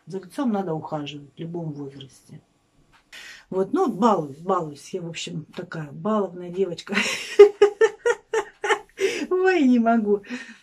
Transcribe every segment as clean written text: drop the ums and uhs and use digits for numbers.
За лицом надо ухаживать в любом возрасте. Вот, ну, балуюсь. Я, в общем, такая баловная девочка. Ой, не могу.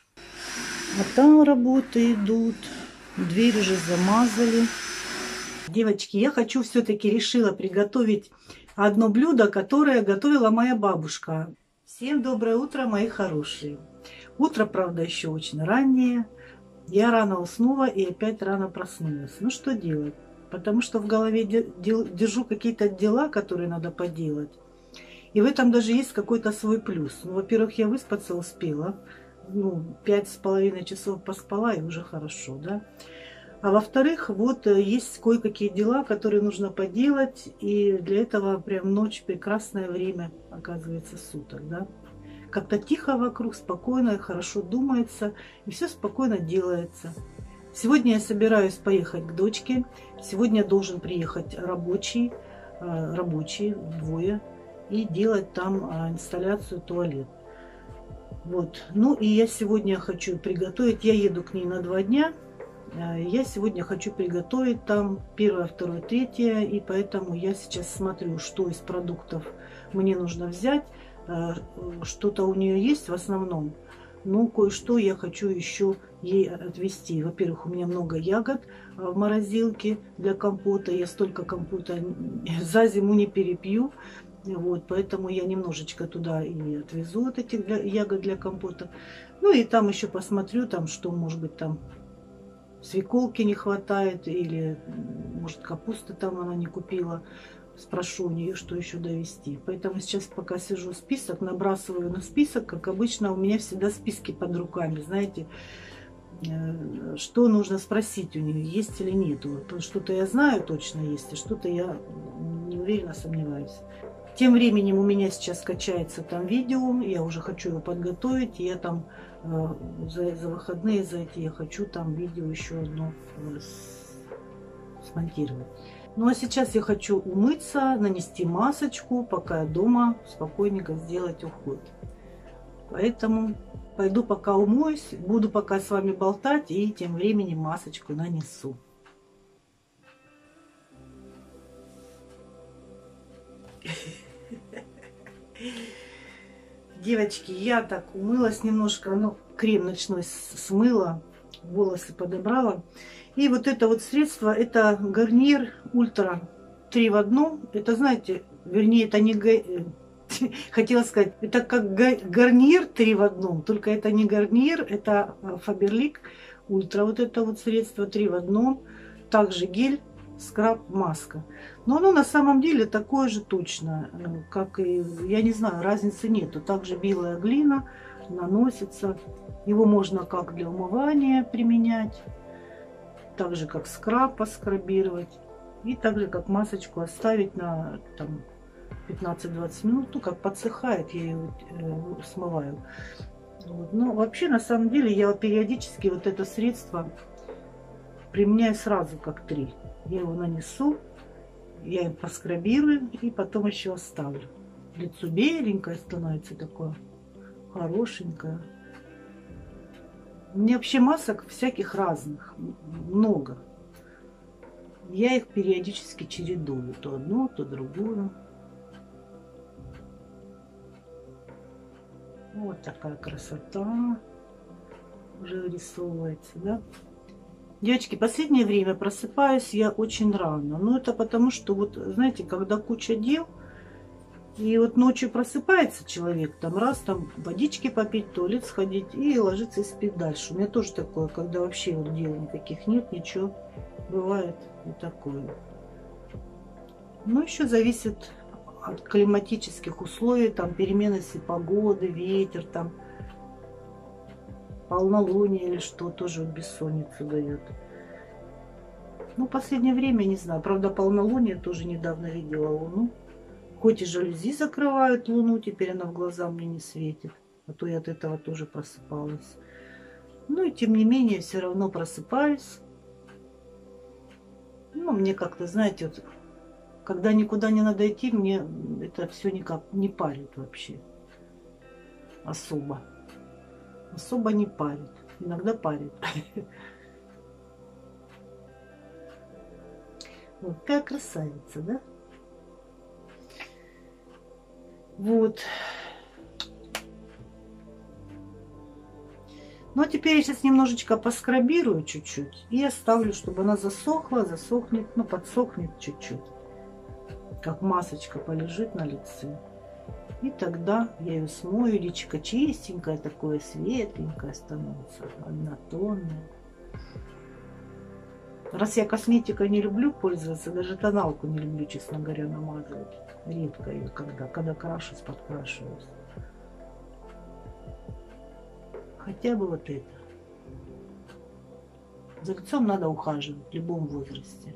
А там работы идут. Дверь уже замазали. Девочки, я хочу все-таки решила приготовить одно блюдо, которое готовила моя бабушка. Всем доброе утро, мои хорошие. Утро, правда, еще очень раннее. Я рано уснула и опять рано проснулась. Ну что делать? Потому что в голове держу какие-то дела, которые надо поделать. И в этом даже есть какой-то свой плюс. Ну, во-первых, я выспаться успела. Ну, 5,5 часов поспала, и уже хорошо, да. А во-вторых, вот есть кое-какие дела, которые нужно поделать. И для этого прям ночь прекрасное время, оказывается, суток, да. Как-то тихо вокруг, спокойно, хорошо думается, и все спокойно делается. Сегодня я собираюсь поехать к дочке. Сегодня должен приехать рабочие двое, и делать там инсталляцию туалет. Вот. Ну и я сегодня хочу приготовить, я еду к ней на 2 дня. Я сегодня хочу приготовить там первое, второе, третье, и поэтому я сейчас смотрю, что из продуктов мне нужно взять. Что-то у нее есть в основном, но кое-что я хочу еще ей отвезти. Во-первых, у меня много ягод в морозилке для компота. Я столько компота за зиму не перепью. Вот, поэтому я немножечко туда и отвезу вот этих ягод для компота. Ну и там еще посмотрю, там что, может быть, там свеколки не хватает, или, может, капусты там она не купила. Спрошу у нее, что еще довести. Поэтому сейчас пока сижу список, набрасываю на список. Как обычно, у меня всегда списки под руками, знаете, что нужно спросить у нее, есть или нет. Что-то я знаю точно есть, а что-то я не уверена, сомневаюсь. Тем временем у меня сейчас скачается там видео, я уже хочу его подготовить, и я там за выходные, за эти я хочу там видео еще одно смонтировать. Ну а сейчас я хочу умыться, нанести масочку, пока я дома, спокойненько сделать уход. Поэтому пойду пока умоюсь, буду пока с вами болтать, и тем временем масочку нанесу. Девочки, я так умылась немножко, ну, крем ночной смыла, волосы подобрала. И вот это вот средство, это Гарниер Ультра 3 в одном. Это, знаете, вернее, это не... Хотела сказать, это как Гарниер 3 в одном, только это не Гарниер, это Фаберлик Ультра. Вот это вот средство 3 в одном. Также гель, скраб, маска. Но оно на самом деле такое же точно, как и, я не знаю, разницы нету. Также белая глина наносится. Его можно как для умывания применять, так же как скраб поскрабировать. И также как масочку оставить на там 15-20 минут. Ну, как подсыхает, я ее смываю. Вот. Но вообще, на самом деле, я периодически вот это средство применяю сразу как 3. Я его нанесу, я им поскрабирую и потом еще оставлю. Лицо беленькое становится такое, хорошенькое. У меня вообще масок всяких разных, много. Я их периодически чередую, то одну, то другую. Вот такая красота уже вырисовывается, да? Девочки, последнее время просыпаюсь я очень рано. Ну, это потому, что, вот, знаете, когда куча дел, и вот ночью просыпается человек, там раз, там водички попить, в туалет сходить и ложиться и спит дальше. У меня тоже такое, когда вообще вот дел никаких нет, ничего, бывает и такое. Но еще зависит от климатических условий, там перемены погоды, ветер, там полнолуние или что, тоже бессонницу дает. Ну, в последнее время, не знаю, правда, полнолуние тоже недавно видела луну. Хоть и жалюзи закрывают луну, теперь она в глаза мне не светит, а то я от этого тоже просыпалась. Ну и тем не менее, все равно просыпаюсь. Ну, мне как-то, знаете, вот, когда никуда не надо идти, мне это все никак не парит вообще. Особо. Особо не парит. Иногда парит. Вот, какая красавица, да? Вот. Ну, а теперь я сейчас немножечко поскрабирую чуть-чуть и оставлю, чтобы она засохла, засохнет, ну, подсохнет чуть-чуть. Как масочка полежит на лице. И тогда я ее смою, личико чистенькое, такое светленькое становится, однотонное. Раз я косметикой не люблю пользоваться, даже тоналку не люблю, честно говоря, намазывать. Редко ее, когда крашусь, подкрашиваюсь. Хотя бы вот это. За лицом надо ухаживать в любом возрасте.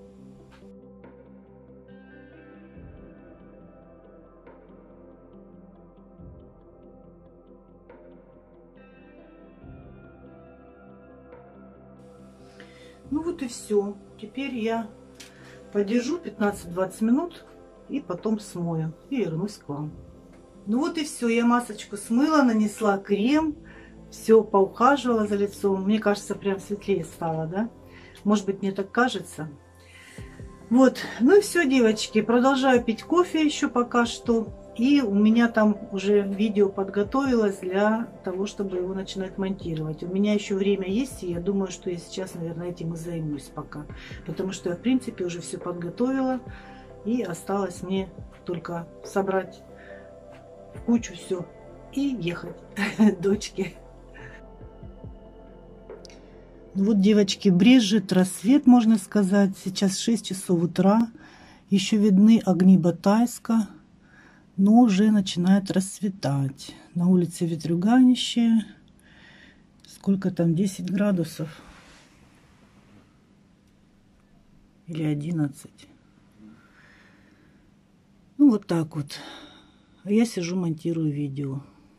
Ну вот и все. Теперь я подержу 15-20 минут и потом смою. И вернусь к вам. Ну вот и все. Я масочку смыла, нанесла крем. Все, поухаживала за лицом. Мне кажется, прям светлее стало, да? Может быть, мне так кажется. Вот. Ну и все, девочки. Продолжаю пить кофе еще пока что. И у меня там уже видео подготовилось для того, чтобы его начинать монтировать. У меня еще время есть, и я думаю, что я сейчас, наверное, этим и займусь пока. Потому что я, в принципе, уже все подготовила. И осталось мне только собрать в кучу все и ехать дочке. Ну вот, девочки, брежет рассвет, можно сказать. Сейчас 6 часов утра. Еще видны огни Батайска. Но уже начинает расцветать. На улице ветрюганище. Сколько там? 10 градусов. Или 11. Ну, вот так вот. А я сижу, монтирую видео.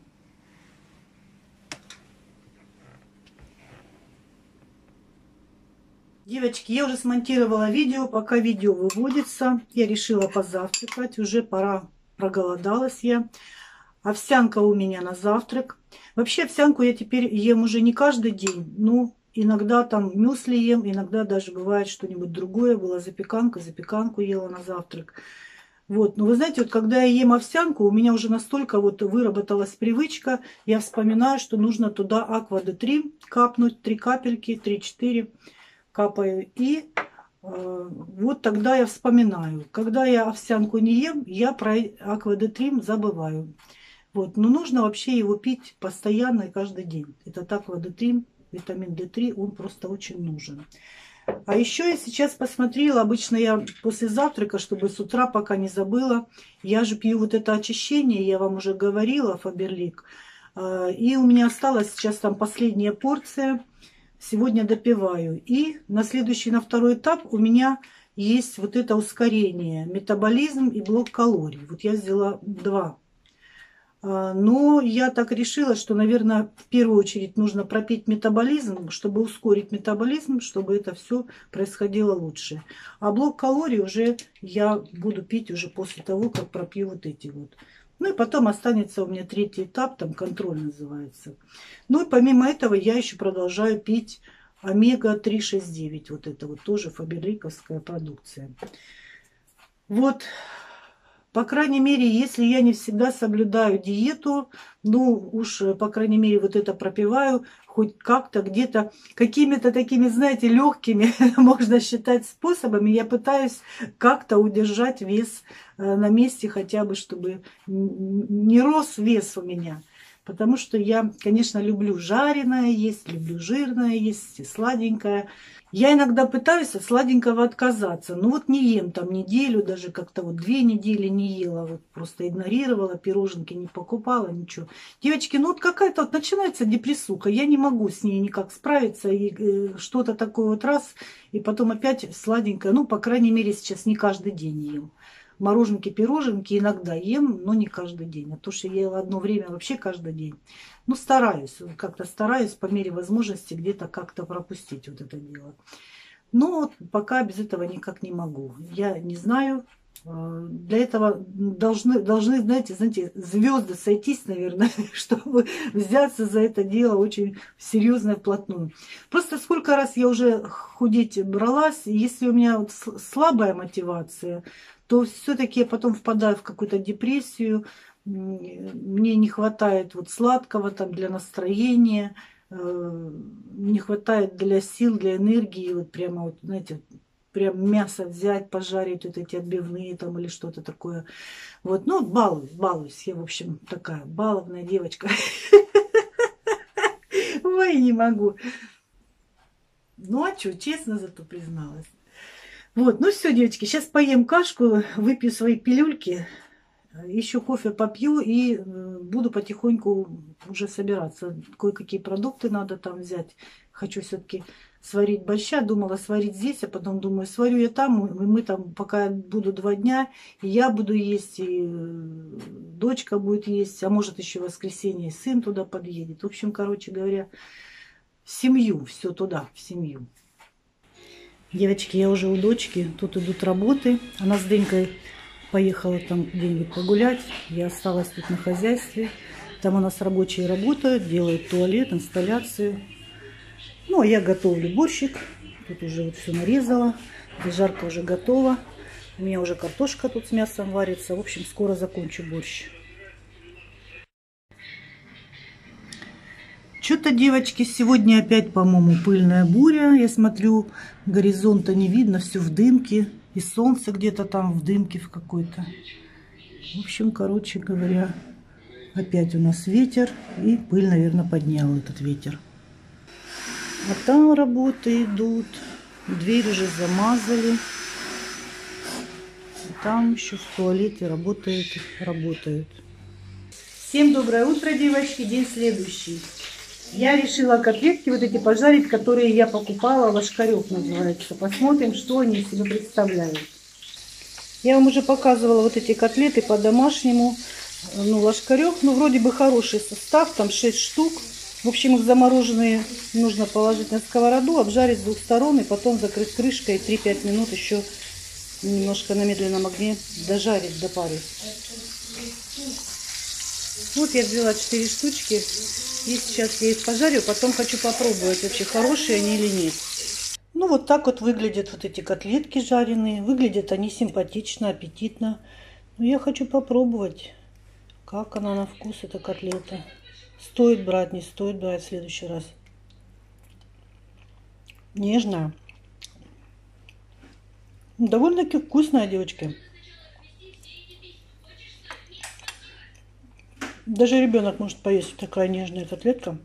Девочки, я уже смонтировала видео. Пока видео выводится, я решила позавтракать. Уже пора. Проголодалась я. Овсянка у меня на завтрак. Вообще овсянку я теперь ем уже не каждый день. Ну, иногда там мюсли ем, иногда даже бывает что-нибудь другое. Была запеканка, запеканку ела на завтрак. Вот, но вы знаете, вот когда я ем овсянку, у меня уже настолько вот выработалась привычка. Я вспоминаю, что нужно туда Аква Д3 капнуть, 3 капельки, 3-4 капаю. И вот тогда я вспоминаю. Когда я овсянку не ем, я про Аква Д3 забываю. Вот. Но нужно вообще его пить постоянно и каждый день. Этот Аква Д3, витамин D3, он просто очень нужен. А еще я сейчас посмотрела, обычно я после завтрака, чтобы с утра пока не забыла, я же пью вот это очищение, я вам уже говорила, Фаберлик. И у меня осталась сейчас там последняя порция. Сегодня допиваю. И на следующий, на второй этап у меня есть вот это ускорение, метаболизм и блок калорий. Вот я взяла 2. Но я так решила, что, наверное, в первую очередь нужно пропить метаболизм, чтобы ускорить метаболизм, чтобы это все происходило лучше. А блок калорий уже я буду пить уже после того, как пропью вот эти вот. Ну и потом останется у меня третий этап, там контроль называется. Ну и помимо этого я еще продолжаю пить омега-369. Вот это вот тоже фаберликовская продукция. Вот, по крайней мере, если я не всегда соблюдаю диету, ну уж, по крайней мере, вот это пропиваю, хоть как-то где-то, какими-то такими, знаете, легкими, можно считать, способами, я пытаюсь как-то удержать вес на месте, хотя бы, чтобы не рос вес у меня. Потому что я, конечно, люблю жареное есть, люблю жирное есть, и сладенькое. Я иногда пытаюсь от сладенького отказаться. Ну вот не ем там неделю, даже как-то вот 2 недели не ела. Вот просто игнорировала, пироженки не покупала, ничего. Девочки, ну вот какая-то вот начинается депрессуха. Я не могу с ней никак справиться. И что-то такое вот раз, и потом опять сладенькое. Ну, по крайней мере, сейчас не каждый день ем. Мороженки, пироженки иногда ем, но не каждый день. А то, что я ела одно время вообще каждый день. Ну, стараюсь, как-то стараюсь по мере возможности где-то как-то пропустить вот это дело. Но пока без этого никак не могу. Я не знаю, Для этого должны, знаете, звезды сойтись, наверное, чтобы взяться за это дело очень серьезно и вплотную. Просто сколько раз я уже худеть бралась, если у меня вот слабая мотивация, то все-таки я потом впадаю в какую-то депрессию, мне не хватает вот сладкого там для настроения, не хватает для сил, для энергии, вот прямо вот, знаете, прям мясо взять, пожарить, вот эти отбивные там или что-то такое. Вот, ну, балуюсь. Я, в общем, такая баловная девочка. Ой, не могу. Ну, а что, честно зато призналась. Вот, ну все, девочки, сейчас поем кашку, выпью свои пилюльки, еще кофе попью и буду потихоньку уже собираться. Кое-какие продукты надо там взять. Хочу все-таки сварить борща. Думала сварить здесь, а потом думаю, сварю я там. И мы там, пока я буду 2 дня, и я буду есть, и дочка будет есть, а может еще в воскресенье сын туда подъедет. В общем, короче говоря, в семью, все туда, в семью. Девочки, я уже у дочки, тут идут работы. Она с Денькой поехала там где-нибудь погулять. Я осталась тут на хозяйстве. Там у нас рабочие работают, делают туалет, инсталляцию. Ну, а я готовлю борщик. Тут уже вот все нарезала. Жарка уже готова. У меня уже картошка тут с мясом варится. В общем, скоро закончу борщ. Что-то, девочки, сегодня опять, по-моему, пыльная буря. Я смотрю, горизонта не видно, все в дымке. И солнце где-то там в дымке в какой-то. В общем, короче говоря, опять у нас ветер. И пыль, наверное, поднял этот ветер. А там работы идут. Дверь уже замазали. А там еще в туалете работают. Всем доброе утро, девочки. День следующий. Я решила котлетки вот эти пожарить, которые я покупала. Ложкарев называется. Посмотрим, что они из себя представляют. Я вам уже показывала вот эти котлеты по-домашнему. Ну, Ложкарев, ну, вроде бы хороший состав. Там 6 штук. В общем, их замороженные нужно положить на сковороду, обжарить с 2 сторон и потом закрыть крышкой 3-5 минут еще немножко на медленном огне дожарить, допарить. Вот я взяла 4 штучки и сейчас я их пожарю. Потом хочу попробовать, вообще хорошие они или нет. Ну вот так вот выглядят вот эти котлетки жареные. Выглядят они симпатично, аппетитно. Но я хочу попробовать, как она на вкус, эта котлета. Стоит брать, не стоит брать в следующий раз. Нежная. Довольно-таки вкусная, девочки. Даже ребенок может поесть, такая нежная котлетка.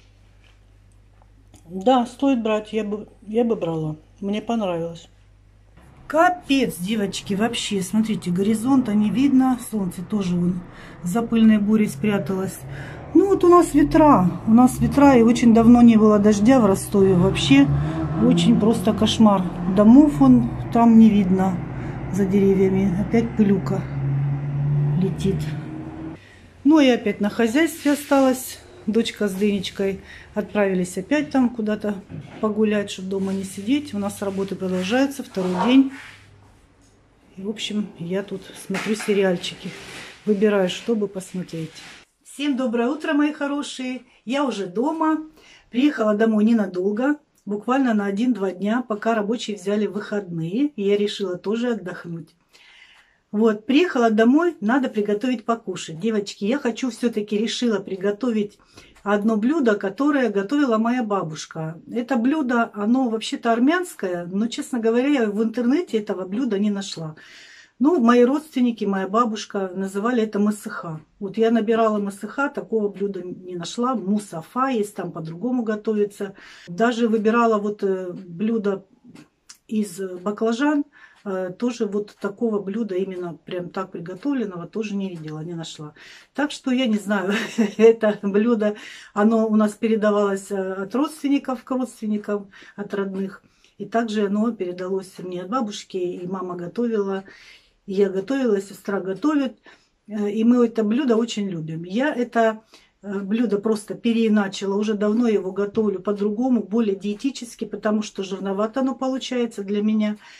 Да, стоит брать, я бы брала. Мне понравилось. Капец, девочки, вообще, смотрите, горизонта не видно, солнце тоже вон за пыльной бурей спряталось. Ну вот у нас ветра, и очень давно не было дождя в Ростове. Вообще очень просто кошмар. Домов вон там не видно за деревьями. Опять пылюка летит. Ну и опять на хозяйстве осталась. Дочка с Денечкой отправились опять там куда-то погулять, чтобы дома не сидеть. У нас работы продолжаются, 2-й день. И, в общем, я тут смотрю сериальчики. Выбираю, чтобы посмотреть. Всем доброе утро, мои хорошие. Я уже дома. Приехала домой ненадолго. Буквально на 1-2 дня, пока рабочие взяли выходные. И я решила тоже отдохнуть. Вот, приехала домой, надо приготовить покушать. Девочки, я решила приготовить одно блюдо, которое готовила моя бабушка. Это блюдо, оно вообще-то армянское, но, честно говоря, я в интернете этого блюда не нашла. Ну, мои родственники, моя бабушка называли это масыха. Вот я набирала масыха, такого блюда не нашла. Мусафа есть, там по-другому готовится. Даже выбирала вот блюдо из баклажан. Тоже вот такого блюда, именно прям так приготовленного, тоже не видела, не нашла. Так что я не знаю, это блюдо, оно у нас передавалось от родственников к родственникам, от родных. И также оно передалось мне от бабушки, и мама готовила, и я готовила, сестра готовит. И мы это блюдо очень любим. Я это блюдо просто переиначила, уже давно его готовлю по-другому, более диетически, потому что жирновато оно получается для меня.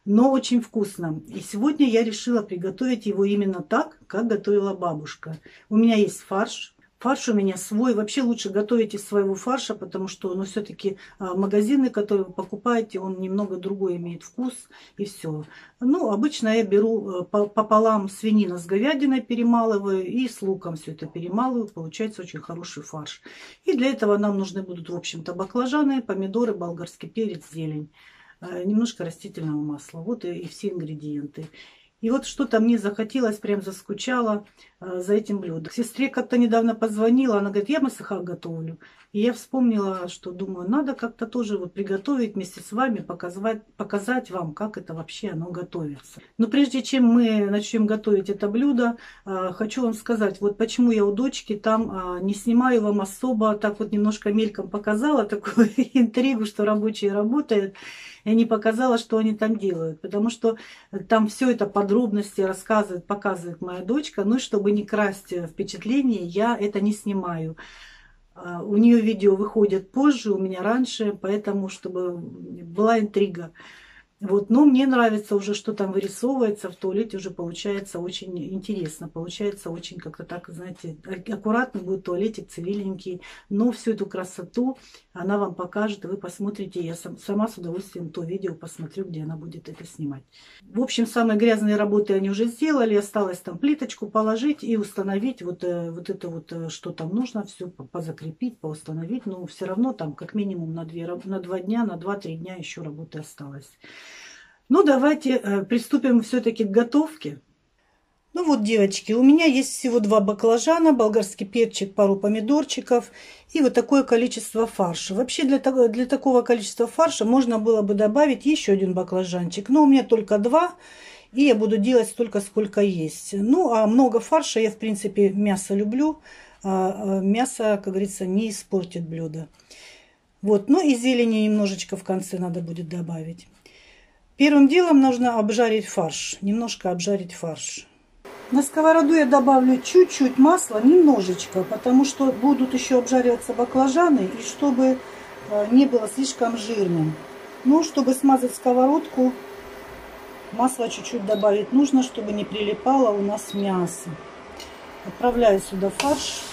но очень вкусно. И сегодня я решила приготовить его именно так, как готовила бабушка. У меня есть фарш. Фарш у меня свой. Вообще лучше готовить из своего фарша, потому что, ну, все-таки магазины, которые вы покупаете, он немного другой имеет вкус и все. Ну, обычно я беру пополам свинина с говядиной, перемалываю и с луком все это перемалываю. Получается очень хороший фарш. И для этого нам нужны будут, в общем-то, баклажаны, помидоры, болгарский перец, зелень, немножко растительного масла. Вот и все ингредиенты. И вот что-то мне захотелось, прям заскучала за этим блюдом. Сестре как-то недавно позвонила, она говорит, я масаха готовлю. И я вспомнила, что думаю, надо как-то тоже вот приготовить вместе с вами, показать вам, как это вообще оно готовится. Но прежде чем мы начнем готовить это блюдо, хочу вам сказать, вот почему я у дочки там не снимаю вам особо, так вот немножко мельком показала такую интригу, что рабочие работают. Я не показала, что они там делают, потому что там все это подробности рассказывает, показывает моя дочка. Ну и чтобы не красть впечатление, я это не снимаю. У нее видео выходят позже, у меня раньше, поэтому чтобы была интрига. Вот, но мне нравится уже, что там вырисовывается в туалете, уже получается очень интересно, получается очень как-то так, знаете, аккуратно будет туалетик, цивильненький, но всю эту красоту она вам покажет, и вы посмотрите, я сама с удовольствием то видео посмотрю, где она будет это снимать. В общем, самые грязные работы они уже сделали, осталось там плиточку положить и установить вот это вот, что там нужно, все позакрепить, поустановить, но все равно там как минимум на 2 дня, на 2-3 дня еще работы осталось. Ну, давайте приступим все-таки к готовке. Ну вот, девочки, у меня есть всего 2 баклажана, болгарский перчик, пару помидорчиков и вот такое количество фарша. Вообще для такого количества фарша можно было бы добавить еще 1 баклажанчик, но у меня только 2, и я буду делать столько, сколько есть. Ну, а много фарша, я в принципе мясо люблю, мясо, как говорится, не испортит блюдо. Вот, ну и зелени немножечко в конце надо будет добавить. Первым делом нужно обжарить фарш, немножко обжарить фарш. На сковороду я добавлю чуть-чуть масла, немножечко, потому что будут еще обжариваться баклажаны, и чтобы не было слишком жирным. Ну, чтобы смазать сковородку, масло чуть-чуть добавить нужно, чтобы не прилипало у нас мясо. Отправляю сюда фарш.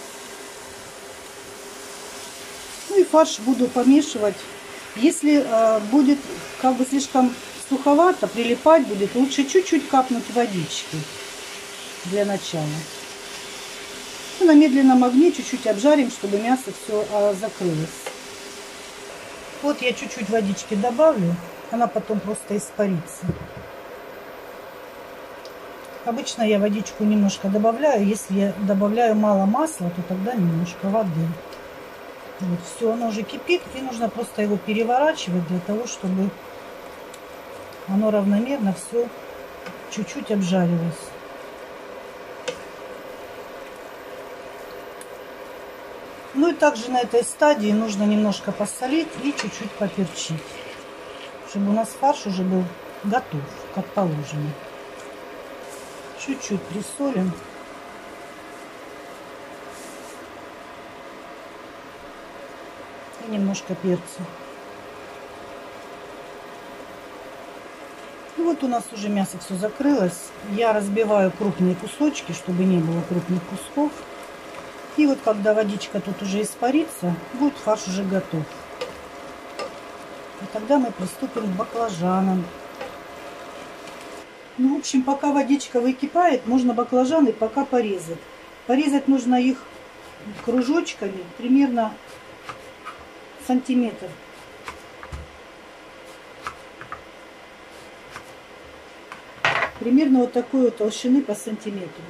Ну и фарш буду помешивать. Если будет как бы слишком суховато, прилипать будет, лучше чуть-чуть капнуть водички для начала. И на медленном огне чуть-чуть обжарим, чтобы мясо все закрылось. Вот я чуть-чуть водички добавлю, она потом просто испарится. Обычно я водичку немножко добавляю, если я добавляю мало масла, то тогда немножко воды. Вот, все, оно уже кипит, и нужно просто его переворачивать для того, чтобы оно равномерно все чуть-чуть обжарилось. Ну и также на этой стадии нужно немножко посолить и чуть-чуть поперчить, чтобы у нас фарш уже был готов, как положено. Чуть-чуть присолим. И немножко перца. И вот у нас уже мясо все закрылось. Я разбиваю крупные кусочки, чтобы не было крупных кусков. И вот когда водичка тут уже испарится, будет фарш уже готов. И тогда мы приступим к баклажанам. Ну, в общем, пока водичка выкипает, можно баклажаны пока порезать. Порезать нужно их кружочками, примерно сантиметр. Примерно вот такой вот толщины по сантиметру.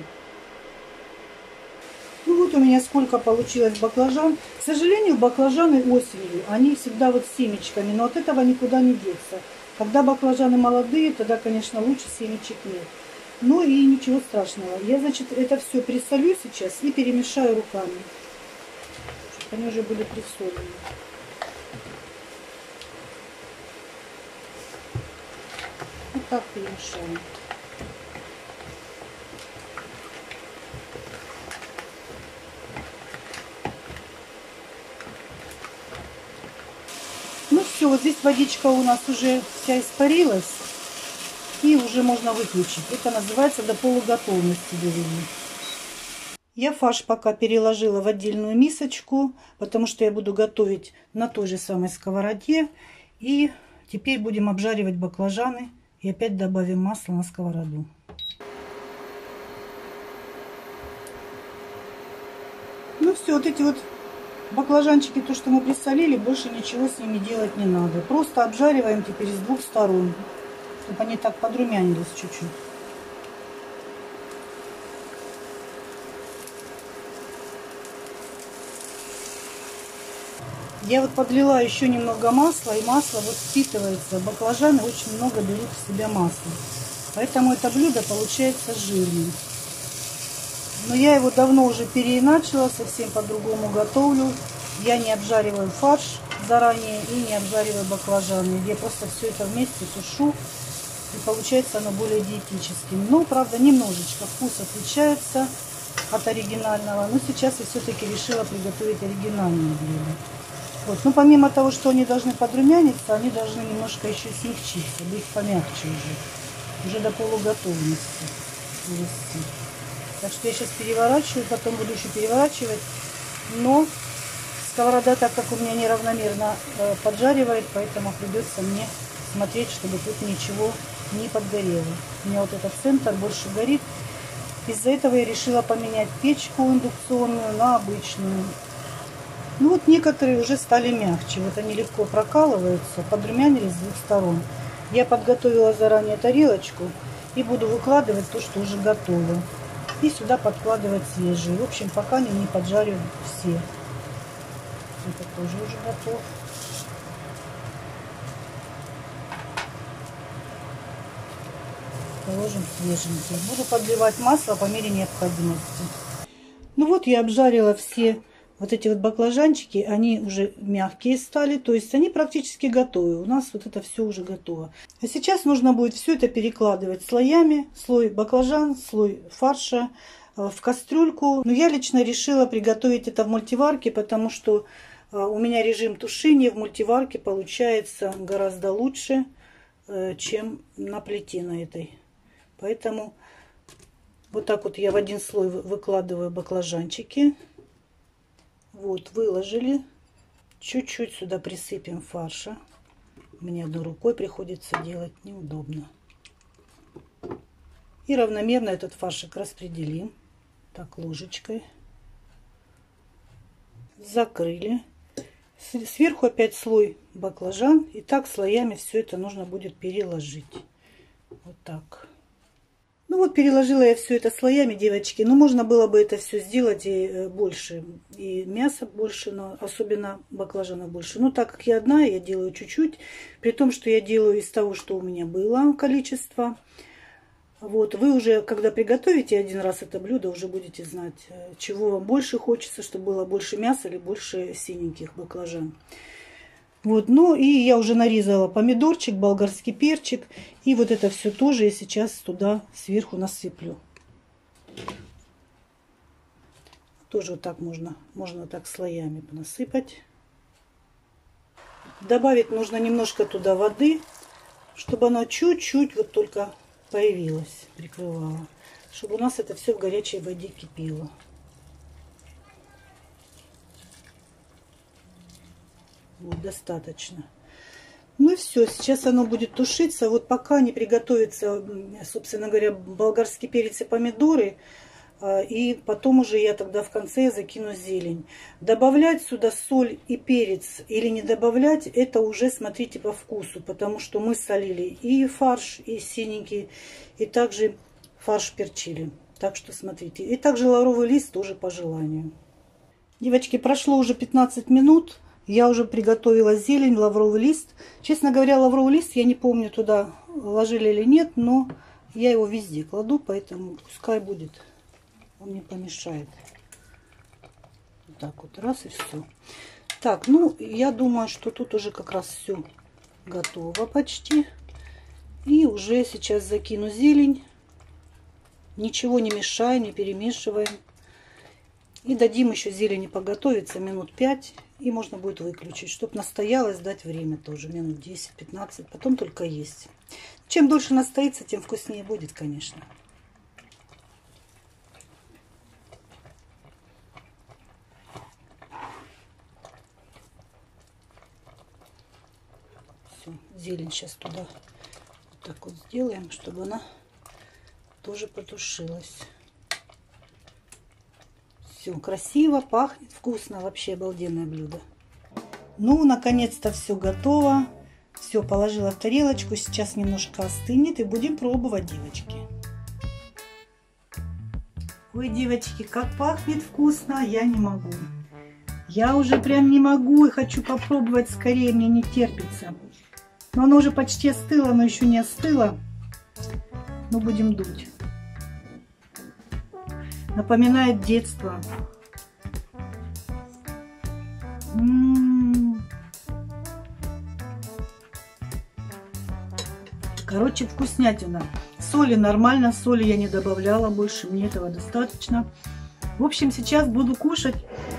Ну вот у меня сколько получилось баклажан. К сожалению, баклажаны осенью, они всегда вот с семечками, но от этого никуда не деться. Когда баклажаны молодые, тогда, конечно, лучше семечек нет. Ну и ничего страшного. Я, значит, это все присолю сейчас и перемешаю руками, чтобы они уже были присолены. Вот так перемешаем. Ну все, вот здесь водичка у нас уже вся испарилась. И уже можно выключить. Это называется до полуготовности довели. Я фарш пока переложила в отдельную мисочку, потому что я буду готовить на той же самой сковороде. И теперь будем обжаривать баклажаны. И опять добавим масло на сковороду. Ну все, вот эти вот баклажанчики, то, что мы присолили, больше ничего с ними делать не надо. Просто обжариваем теперь с двух сторон, чтобы они так подрумянились чуть-чуть. Я вот подлила еще немного масла, и масло вот впитывается. Баклажаны очень много берут в себя масла. Поэтому это блюдо получается жирным. Но я его давно уже переиначила, совсем по-другому готовлю. Я не обжариваю фарш заранее и не обжариваю баклажаны. Я просто все это вместе тушу. И получается оно более диетическим. Но, правда, немножечко вкус отличается от оригинального. Но сейчас я все-таки решила приготовить оригинальное блюдо. Вот. Ну, помимо того, что они должны подрумяниться, они должны немножко еще смягчиться, быть помягче уже до полуготовности. Так что я сейчас переворачиваю, потом буду еще переворачивать. Но сковорода, так как у меня неравномерно поджаривает, поэтому придется мне смотреть, чтобы тут ничего не подгорело. У меня вот этот центр больше горит. Из-за этого я решила поменять печку индукционную на обычную. Ну вот некоторые уже стали мягче. Вот они легко прокалываются, подрумянились с двух сторон. Я подготовила заранее тарелочку и буду выкладывать то, что уже готово. И сюда подкладывать свежие. В общем, пока не поджарю все. Это тоже уже готов. Положим свеженькие. Буду подливать масло по мере необходимости. Ну вот я обжарила все вот эти вот баклажанчики. Они уже мягкие стали. То есть они практически готовы. У нас вот это все уже готово. А сейчас нужно будет все это перекладывать слоями. Слой баклажан, слой фарша в кастрюльку. Но я лично решила приготовить это в мультиварке, потому что у меня режим тушения в мультиварке получается гораздо лучше, чем на плите на этой. Поэтому вот так вот я в один слой выкладываю баклажанчики. Вот, выложили. Чуть-чуть сюда присыпем фарша. Мне одной рукой приходится делать, неудобно. И равномерно этот фаршик распределим. Так, ложечкой. Закрыли. Сверху опять слой баклажан. И так слоями все это нужно будет переложить. Вот так. Ну вот переложила я все это слоями, девочки. Ну можно было бы это все сделать и больше. И мяса больше, но особенно баклажана больше. Но так как я одна, я делаю чуть-чуть. При том, что я делаю из того, что у меня было количество. Вот вы уже, когда приготовите один раз это блюдо, уже будете знать, чего вам больше хочется, чтобы было больше мяса или больше синеньких баклажан. Вот, ну и я уже нарезала помидорчик, болгарский перчик. И вот это все тоже я сейчас туда сверху насыплю. Тоже вот так можно так слоями насыпать. Добавить нужно немножко туда воды, чтобы оно чуть-чуть вот только появилось, прикрывало. Чтобы у нас это все в горячей воде кипело. Вот, достаточно. Ну и все, сейчас оно будет тушиться. Вот пока не приготовится, собственно говоря, болгарский перец и помидоры. И потом уже я тогда в конце закину зелень. Добавлять сюда соль и перец или не добавлять, это уже смотрите по вкусу. Потому что мы солили и фарш, и синенький, и также фарш перчили. Так что смотрите. И также лавровый лист тоже по желанию. Девочки, прошло уже 15 минут. Я уже приготовила зелень, лавровый лист. Честно говоря, лавровый лист я не помню, туда ложили или нет, но я его везде кладу, поэтому пускай будет. Он не помешает. Вот так вот, раз и все. Так, ну, я думаю, что тут уже как раз все готово почти. И уже сейчас закину зелень. Ничего не мешаем, не перемешиваем. И дадим еще зелени поготовиться минут 5. И можно будет выключить, чтобы настоялось, дать время тоже. Минут 10-15. Потом только есть. Чем дольше настоится, тем вкуснее будет, конечно. Все, зелень сейчас туда вот так вот сделаем, чтобы она тоже потушилась. Все красиво, пахнет, вкусно, вообще обалденное блюдо. Ну, наконец-то все готово. Все, положила в тарелочку. Сейчас немножко остынет и будем пробовать, девочки. Ой, девочки, как пахнет вкусно, я не могу. Я уже прям не могу и хочу попробовать скорее, мне не терпится. Но оно уже почти остыло, но еще не остыло. Но будем дуть. Напоминает детство. Короче, вкуснятина. Соли нормально, соли я не добавляла больше, мне этого достаточно. В общем, сейчас буду кушать.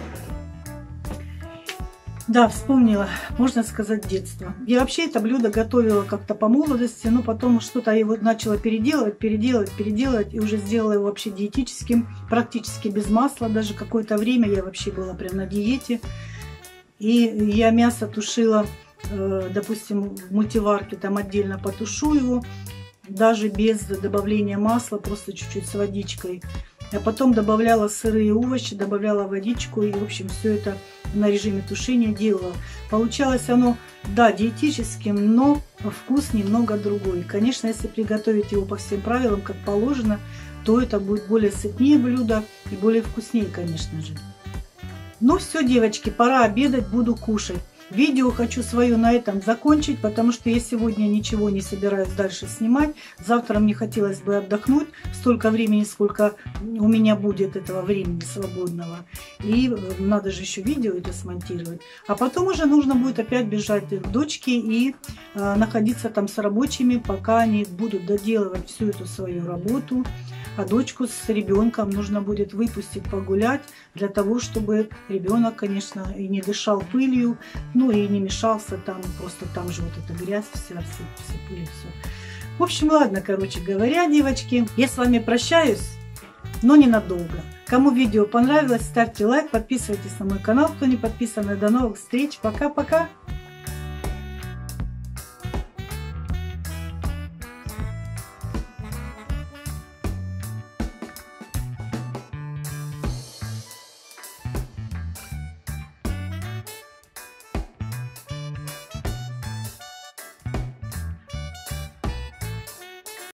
Да, вспомнила, можно сказать, детство. Я вообще это блюдо готовила как-то по молодости, но потом что-то его начала переделывать, и уже сделала его вообще диетическим, практически без масла. Даже какое-то время я вообще была прям на диете. И я мясо тушила, допустим, в мультиварке, там отдельно потушу его, даже без добавления масла, просто чуть-чуть с водичкой. А потом добавляла сырые овощи, добавляла водичку и, в общем, все это на режиме тушения делала. Получалось оно, да, диетическим, но вкус немного другой. Конечно, если приготовить его по всем правилам, как положено, то это будет более сытнее блюдо и более вкуснее, конечно же. Ну все, девочки, пора обедать, буду кушать. Видео хочу свое на этом закончить, потому что я сегодня ничего не собираюсь дальше снимать. Завтра мне хотелось бы отдохнуть столько времени, сколько у меня будет этого времени свободного. И надо же еще видео это смонтировать. А потом уже нужно будет опять бежать к дочке и находиться там с рабочими, пока они будут доделывать всю эту свою работу. А дочку с ребенком нужно будет выпустить погулять, для того, чтобы ребенок, конечно, и не дышал пылью, ну и не мешался там, просто там же вот эта грязь, все пыль, все. В общем, ладно, короче говоря, девочки, я с вами прощаюсь, но ненадолго. Кому видео понравилось, ставьте лайк, подписывайтесь на мой канал, кто не подписан. До новых встреч, пока-пока!